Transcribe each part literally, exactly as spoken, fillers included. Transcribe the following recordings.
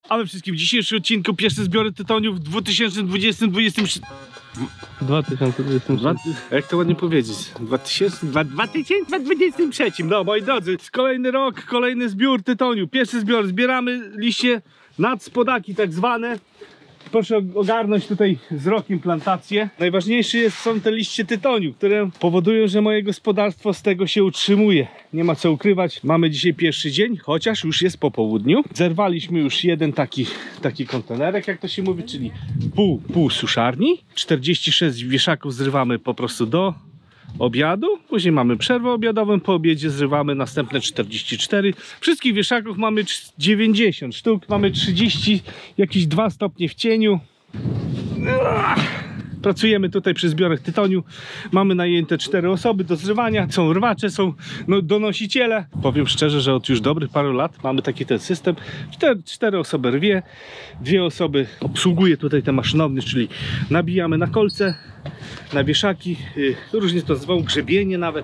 A we wszystkim w dzisiejszym odcinku pierwsze zbiory tytoniu w dwa tysiące dwudziestym dwudziestym trzecim. dwa tysiące dwudziestym trzecim. Jak to ładnie powiedzieć? dwa tysiące dwudziestym trzecim. No moi drodzy, kolejny rok, kolejny zbiór tytoniu. Pierwszy zbiór, zbieramy liście nadspodaki tak zwane. Proszę ogarnąć tutaj wzrokiem plantację. Najważniejsze jest, są te liście tytoniu, które powodują, że moje gospodarstwo z tego się utrzymuje. Nie ma co ukrywać. Mamy dzisiaj pierwszy dzień, chociaż już jest po południu. Zerwaliśmy już jeden taki, taki kontenerek, jak to się mówi, czyli pół, pół suszarni. czterdzieści sześć wieszaków zrywamy po prostu do obiadu. Później mamy przerwę obiadową. Po obiedzie zrywamy następne czterdzieści cztery. Wszystkich wieszaków mamy dziewięćdziesiąt sztuk. Mamy trzydzieści, jakieś dwa stopnie w cieniu. Pracujemy tutaj przy zbiorach tytoniu. Mamy najęte cztery osoby do zrywania. Są rwacze, są no, donosiciele. Powiem szczerze, że od już dobrych paru lat mamy taki ten system. Cztery, cztery osoby rwie, dwie osoby obsługuje tutaj te maszynownie, czyli nabijamy na kolce, na wieszaki. Yy, różnie to zwał, grzebienie nawet.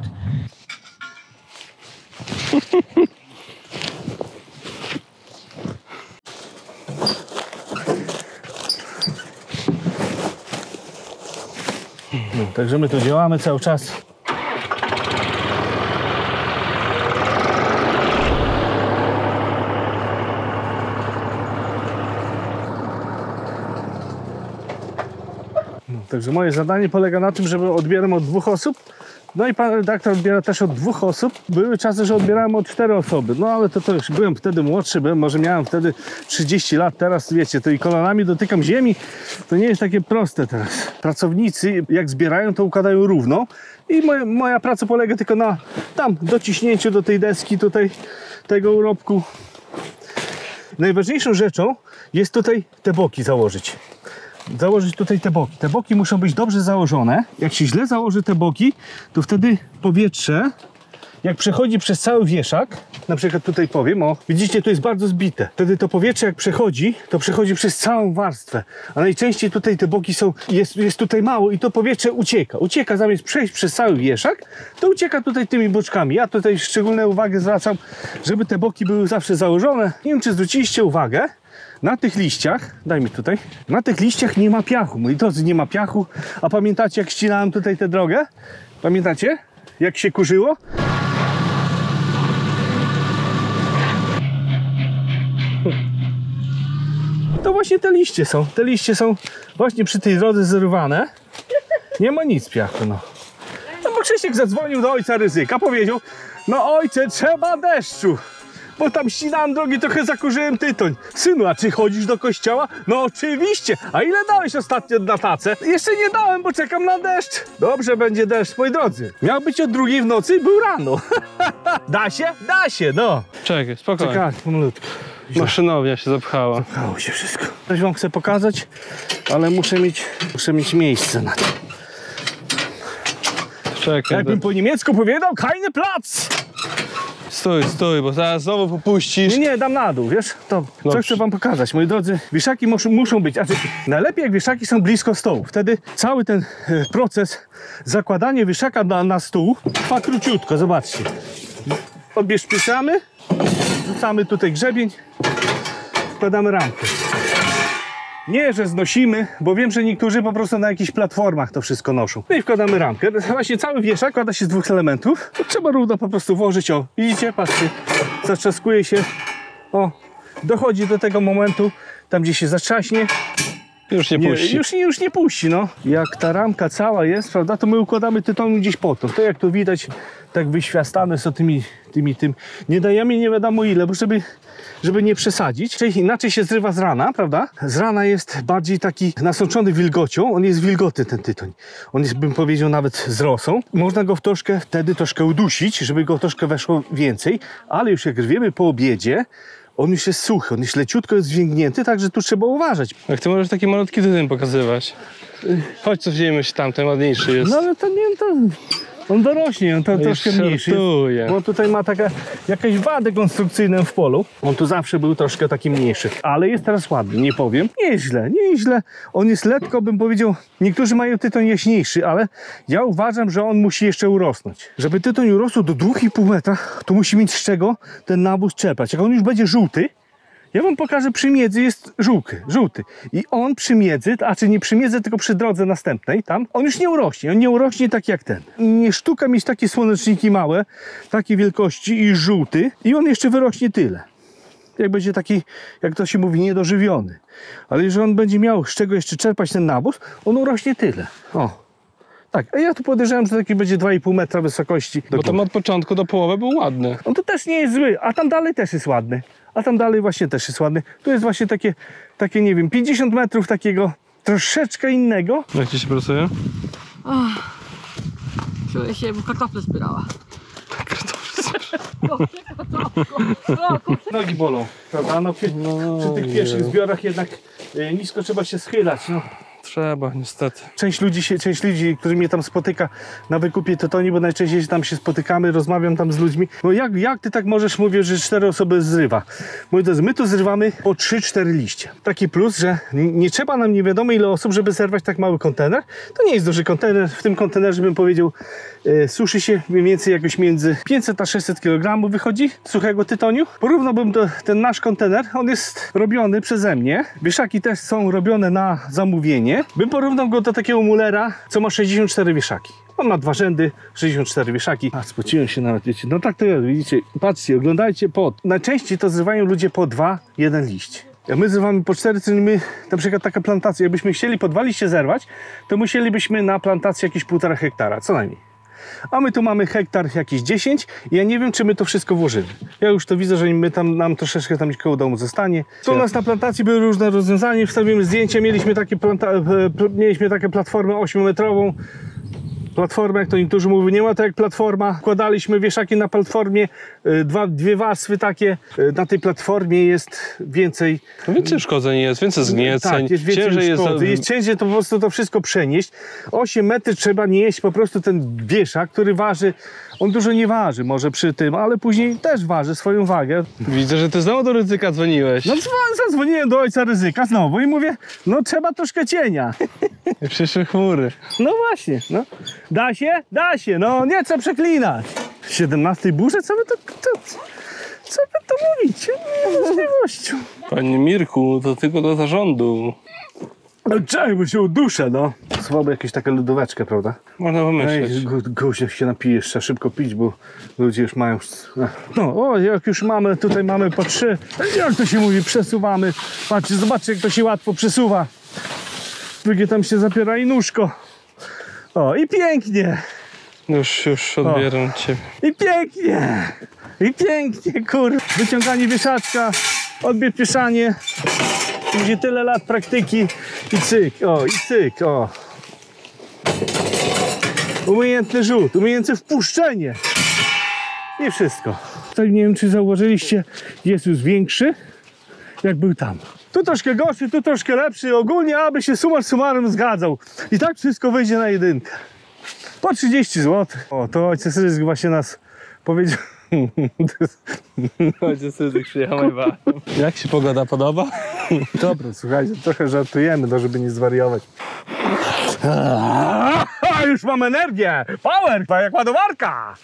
No, także my tu działamy cały czas. No, także moje zadanie polega na tym, żeby odbieram od dwóch osób. No i pan redaktor odbiera też od dwóch osób. Były czasy, że odbierałem od cztery osoby. No ale to, to już byłem wtedy młodszy, byłem, może miałem wtedy trzydzieści lat. Teraz wiecie, to i kolanami dotykam ziemi. To nie jest takie proste teraz. Pracownicy jak zbierają, to układają równo. I moja, moja praca polega tylko na tam dociśnięciu do tej deski tutaj tego urobku. Najważniejszą rzeczą jest tutaj te boki założyć. Założyć tutaj te boki. Te boki muszą być dobrze założone. Jak się źle założy te boki, to wtedy powietrze, jak przechodzi przez cały wieszak, na przykład tutaj powiem, o, widzicie, tu jest bardzo zbite. Wtedy to powietrze jak przechodzi, to przechodzi przez całą warstwę. A najczęściej tutaj te boki są, jest, jest tutaj mało i to powietrze ucieka. Ucieka zamiast przejść przez cały wieszak, to ucieka tutaj tymi boczkami. Ja tutaj szczególną uwagę zwracam, żeby te boki były zawsze założone. Nie wiem, czy zwróciliście uwagę, na tych liściach, daj mi tutaj, na tych liściach nie ma piachu, moi drodzy, nie ma piachu. A pamiętacie, jak ścinałem tutaj tę drogę? Pamiętacie, jak się kurzyło? To właśnie te liście są, te liście są właśnie przy tej drodze zerwane. Nie ma nic piachu, no. No bo Krzysiek zadzwonił do ojca Ryzyka, powiedział, no ojcze, trzeba deszczu. Bo tam ścinałem drogi, trochę zakurzyłem tytoń. Synu, a czy chodzisz do kościoła? No oczywiście. A ile dałeś ostatnio na tacę? Jeszcze nie dałem, bo czekam na deszcz. Dobrze, będzie deszcz, moi drodzy. Miał być o drugiej w nocy i był rano. Da się? Da się, no. Czekaj, spokojnie. Czekaj, pomalutku. Maszynownia się zapchała. Zapchało się wszystko. Coś wam chcę pokazać, ale muszę mieć, muszę mieć miejsce na to. Czekaj. Jakbym po niemiecku powiedział, keine Platz. Stój, stój, bo zaraz znowu popuścisz. Nie, nie, dam na dół, wiesz? To co Dobrze. chcę wam pokazać, moi drodzy. Wieszaki muszą, muszą być, znaczy najlepiej jak wieszaki są blisko stołu. Wtedy cały ten e, proces zakładania wieszaka na, na stół trwa króciutko, zobaczcie. Odbierzpieszamy, rzucamy tutaj grzebień, wkładamy ramkę. Nie, że znosimy, bo wiem, że niektórzy po prostu na jakichś platformach to wszystko noszą. No i wkładamy ramkę. Właśnie cały wieszak składa się z dwóch elementów. To trzeba równo po prostu włożyć. O, widzicie? Patrzcie, zaczaskuje się. O, dochodzi do tego momentu, tam gdzie się zatrzaśnie. Już nie puści. Nie, już, już nie puści, no. Jak ta ramka cała jest, prawda, to my układamy tytoniu gdzieś po to. To jak to widać, tak wyświastane są tymi, tymi, tym. Nie dajemy nie wiadomo ile, bo żeby, żeby nie przesadzić. Czyli inaczej się zrywa z rana, prawda? Z rana jest bardziej taki nasączony wilgocią. On jest wilgotny, ten tytoń. On jest, bym powiedział, nawet z rosą. Można go w troszkę, wtedy troszkę udusić, żeby go troszkę weszło więcej. Ale już jak rwiemy po obiedzie, on już jest suchy, on jest leciutko jest zwięgnięty, także tu trzeba uważać. Jak ty możesz taki malutki tytoń pokazywać? Chodź, cofniemy się tam, ten ładniejszy jest. No ale to nie, to on dorośnie, on to No troszkę mniejszy. żartuję. Bo tutaj ma taka, jakieś wady konstrukcyjne w polu. On tu zawsze był troszkę taki mniejszy, ale jest teraz ładny, nie powiem. Nie jest źle, nie jest źle. On jest lekko, bym powiedział, niektórzy mają tytoń jaśniejszy, ale ja uważam, że on musi jeszcze urosnąć. Żeby tytoń urosł do dwóch i pół metra, to musi mieć z czego ten nawóz czerpać. Jak on już będzie żółty, Ja wam pokażę, przy miedzy jest żółty, żółty. I on przy miedzy, a czy nie przy miedzy, tylko przy drodze następnej, tam, on już nie urośnie. On nie urośnie tak jak ten. Nie sztuka mieć takie słoneczniki małe, takiej wielkości i żółty. I on jeszcze wyrośnie tyle. Jak będzie taki, jak to się mówi, niedożywiony. Ale jeżeli on będzie miał z czego jeszcze czerpać ten nawóz, on urośnie tyle. O. Tak, a ja tu podejrzewam, że taki będzie dwa i pół metra wysokości. Bo tam od początku do połowy był ładny. On to też nie jest zły, a tam dalej też jest ładny. A tam dalej właśnie też jest ładny. Tu jest właśnie takie, takie nie wiem, pięćdziesiąt metrów takiego troszeczkę innego. Jak ci się pracuje? Oh, czuję się, jakbym kartofle zbierała. Nogi bolą, prawda? No, przy, No, przy tych pierwszych zbiorach jednak e, nisko trzeba się schylać. No. Trzeba, niestety. Część ludzi, się, część ludzi, którzy mnie tam spotyka na wykupie tytoniu, bo najczęściej tam się spotykamy, rozmawiam tam z ludźmi. No jak, jak ty tak możesz, mówię, że cztery osoby zrywa? Moi drodzy, my tu zrywamy po trzy cztery liście. Taki plus, że nie, nie trzeba nam nie wiadomo ile osób, żeby zerwać tak mały kontener. To nie jest duży kontener. W tym kontenerze bym powiedział, e, suszy się mniej więcej jakoś między pięćset a sześćset kilogramów wychodzi suchego tytoniu. Porównałbym to, ten nasz kontener, on jest robiony przeze mnie. Wieszaki też są robione na zamówienie. Bym porównał go do takiego Mullera, co ma sześćdziesiąt cztery wieszaki. On ma dwa rzędy, sześćdziesiąt cztery wieszaki. A, spociłem się nawet, wiecie. No tak to jest, widzicie. Patrzcie, oglądajcie pod. Najczęściej to zrywają ludzie po dwa, jeden liść. Jak my zrywamy po cztery, czyli my, na przykład taka plantacja, jakbyśmy chcieli po dwa liście zerwać, to musielibyśmy na plantację jakieś półtora hektara, co najmniej. A my tu mamy hektar jakieś dziesięć i ja nie wiem, czy my to wszystko włożymy. Ja już to widzę, że my tam, nam troszeczkę tam koło domu zostanie. Tu u nas na plantacji były różne rozwiązania, wstawimy zdjęcia, mieliśmy takie, planta, mieliśmy takie platformę ośmiometrową. Platformę, jak to niektórzy mówią, nie ma to jak platforma. Wkładaliśmy wieszaki na platformie, dwa, dwie warstwy takie. Na tej platformie jest więcej... No więcej uszkodzeń jest, więcej zgnieceń. Tak, jest więcej ciężej jest, jest, jest ciężej to po prostu to wszystko przenieść. osiem metrów trzeba nieść po prostu ten wieszak, który waży, on dużo nie waży może przy tym, ale później też waży swoją wagę. Widzę, że ty znowu do Rydzyka dzwoniłeś. No zadzwoniłem do ojca Ryzyka znowu i mówię, no trzeba troszkę cienia. I przyszły chmury. No właśnie, no. Da się? Da się, no nie chcę przeklinać. W siedemnastej burze? Co wy to, to, co wy to mówicie? Nie ma możliwością. Panie Mirku, to tylko do zarządu. No czekaj, bo się uduszę, no. Słabo jakieś takie lodóweczkę, prawda? Można pomyśleć. Ej, Gusia się napijesz, trzeba szybko pić, bo ludzie już mają... No, o, jak już mamy, tutaj mamy po trzy. Jak to się mówi, przesuwamy. Patrzcie, zobaczcie, jak to się łatwo przesuwa. Drugie tam się zapiera i nóżko. O, i pięknie. Już, już odbieram ciebie. I pięknie. I pięknie, kur. Wyciąganie wieszaczka, odbierpieszanie. Będzie tyle lat praktyki i cyk, o, i cyk, o. Umiejętny rzut, umiejętne wpuszczenie. I wszystko. Tutaj nie wiem, czy zauważyliście, jest już większy, jak był tam. Tu troszkę gorszy, tu troszkę lepszy, ogólnie aby się summa summarum zgadzał. I tak wszystko wyjdzie na jedynkę. Po trzydzieści złotych. O, to ojciec Ryzyk właśnie nas powiedział. Ojciec Ryzyk przyjechał najbardziej. Jak się pogoda podoba? Dobra, słuchajcie, trochę żartujemy, no żeby nie zwariować. A, już mam energię! Power! To jak ładowarka!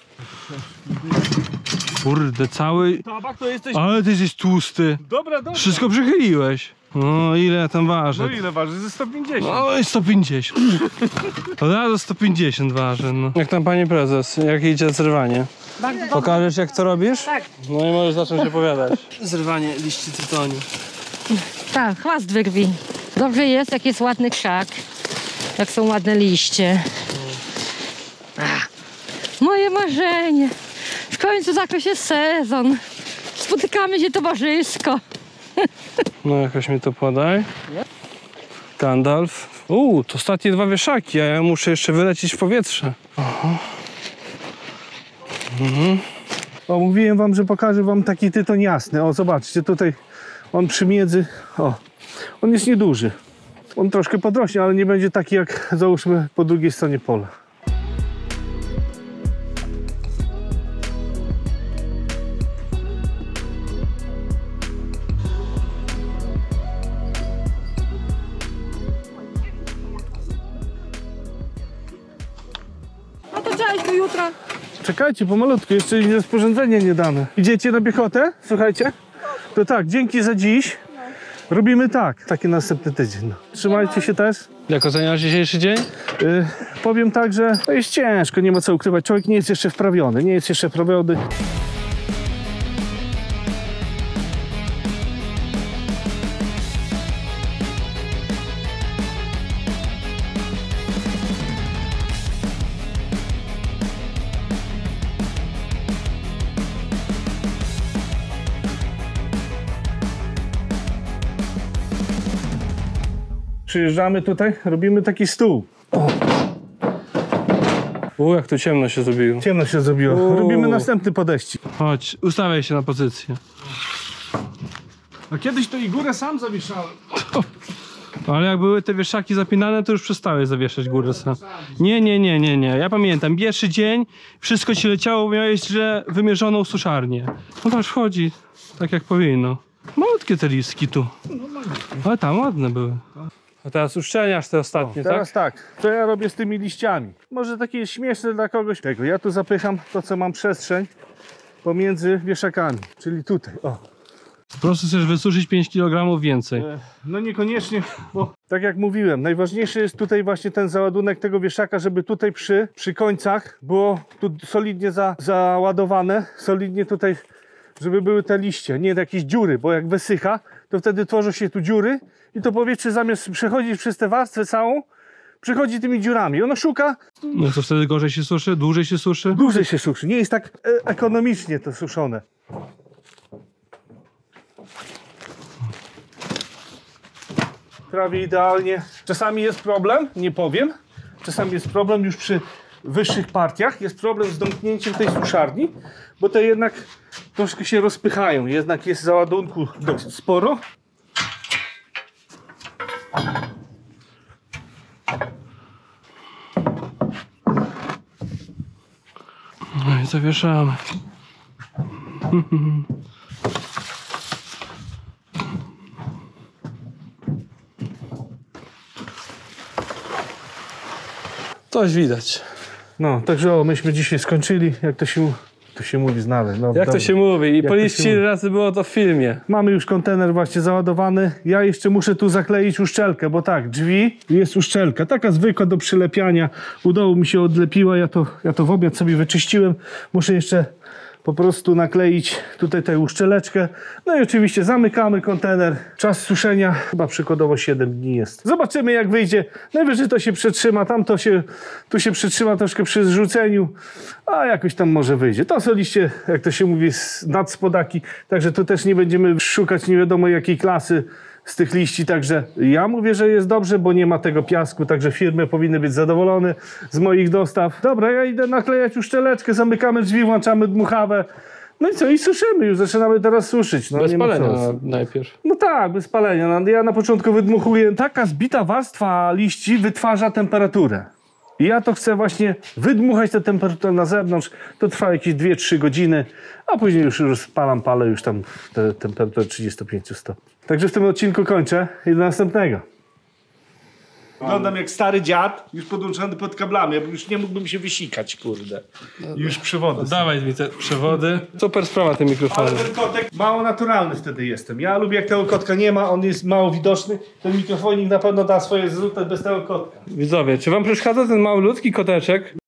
Kurde, cały... Tabak to jesteś... Ale ty jesteś tłusty. Dobra, dobra. Wszystko przechyliłeś. No ile ja tam ważę? No ile waży? Ze sto pięćdziesiąt. No i sto pięćdziesiąt. Od razu sto pięćdziesiąt waży, no. Jak tam pani prezes, jak idzie zrywanie? Bardzo dobrze. Pokażesz jak to robisz? Tak. No i możesz zacząć opowiadać. Zrywanie liści tytoniu. Tak, chwast wyrwi. Dobrze jest, jak jest ładny krzak. Jak są ładne liście. Ach, moje marzenie. W końcu zakończy się sezon. Spotykamy się towarzysko. No jakoś mi to podaj. Gandalf. Uuu, to ostatnie dwa wieszaki, a ja muszę jeszcze wylecieć w powietrze. Aha. Mhm. O, mówiłem wam, że pokażę wam taki tytoń jasny. O, zobaczcie, tutaj on przy miedzy, o, on jest nieduży. On troszkę podrośnie, ale nie będzie taki jak, załóżmy, po drugiej stronie pola. A to cześć, do jutra. Czekajcie, pomalutku, jeszcze rozporządzenie nie dane. Idziecie na piechotę? Słuchajcie. To tak, dzięki za dziś. Robimy tak, taki następny tydzień. No. Trzymajcie się też. Jak oceniasz dzisiejszy dzień? Yy, powiem tak, że to jest ciężko, nie ma co ukrywać. Człowiek nie jest jeszcze wprawiony, nie jest jeszcze wprawiony. Przyjeżdżamy tutaj, robimy taki stół. U, jak tu ciemno się zrobiło. Ciemno się zrobiło. Uuu. Robimy następny podejścik. Chodź, ustawiaj się na pozycję. A kiedyś to i górę sam zawieszałem. Ale jak były te wieszaki zapinane, to już przestałeś zawieszać górę sam. Nie, nie, nie, nie, nie. Ja pamiętam, pierwszy dzień wszystko ci leciało, miałeś źle wymierzoną suszarnię. No patrz, wchodzi tak jak powinno. Malutkie te listki tu. Ale tam ładne były. A teraz uszczelniasz te ostatnie, Teraz tak? tak, co ja robię z tymi liściami? Może takie śmieszne dla kogoś. Tego, ja tu zapycham to, co mam przestrzeń pomiędzy wieszakami, czyli tutaj. O. Po prostu chcesz wysuszyć pięć kilogramów więcej. E, No niekoniecznie, bo tak jak mówiłem, najważniejszy jest tutaj właśnie ten załadunek tego wieszaka, żeby tutaj przy, przy końcach było tu solidnie za, załadowane, solidnie tutaj, żeby były te liście, nie jakieś dziury, bo jak wysycha, to wtedy tworzą się tu dziury i to powietrze zamiast przechodzić przez tę warstwę całą, przychodzi tymi dziurami. Ono szuka, No to wtedy gorzej się suszy, dłużej się suszy. dłużej się suszy, nie jest tak e, ekonomicznie to suszone. Prawie idealnie. Czasami jest problem, nie powiem. Czasami jest problem już przy wyższych partiach. Jest problem z domknięciem tej suszarni, bo te jednak troszkę się rozpychają. Jednak jest załadunku dość sporo. No i zawieszamy. Coś widać. No, także o, myśmy dzisiaj skończyli, jak to się, to się mówi znaleźć. No, Jak to dobra. się mówi? I to policzcie się ile mówi? razy było to w filmie. Mamy już kontener właśnie załadowany. Ja jeszcze muszę tu zakleić uszczelkę, bo tak, drzwi jest uszczelka, taka zwykła do przylepiania. U dołu mi się odlepiła, ja to, ja to w obiad sobie wyczyściłem. Muszę jeszcze po prostu nakleić tutaj tę uszczeleczkę. No i oczywiście zamykamy kontener. Czas suszenia chyba przykładowo siedem dni jest. Zobaczymy jak wyjdzie. Najwyżej to się przetrzyma, tam to się, tu się przetrzyma troszkę przy zrzuceniu, a jakoś tam może wyjdzie. To są liście, jak to się mówi, z nadspodaki, także tu też nie będziemy szukać nie wiadomo jakiej klasy z tych liści, także ja mówię, że jest dobrze, bo nie ma tego piasku, także firmy powinny być zadowolone z moich dostaw. Dobra, ja idę naklejać uszczeleczkę, zamykamy drzwi, włączamy dmuchawę. No i co? I suszymy już, zaczynamy teraz suszyć. No, Bez nie ma palenia co. na, najpierw. No tak, bez palenia. No, ja na początku wydmuchuję. Taka zbita warstwa liści wytwarza temperaturę. I ja to chcę właśnie wydmuchać tę temperaturę na zewnątrz. To trwa jakieś dwie trzy godziny, a później już rozpalam, palę już tam tę temperaturę trzydzieści pięć stopni. Także w tym odcinku kończę i do następnego. Wyglądam jak stary dziad, już podłączony pod kablami. Ja już nie mógłbym się wysikać, kurde. I już przewody. Dawaj mi te przewody. Super sprawa te mikrofony. Ale ten kotek mało naturalny wtedy jestem. Ja lubię jak tego kotka nie ma, on jest mało widoczny. Ten mikrofonik na pewno da swoje zrzuty bez tego kotka. Widzowie, czy wam przeszkadza ten mały ludzki koteczek?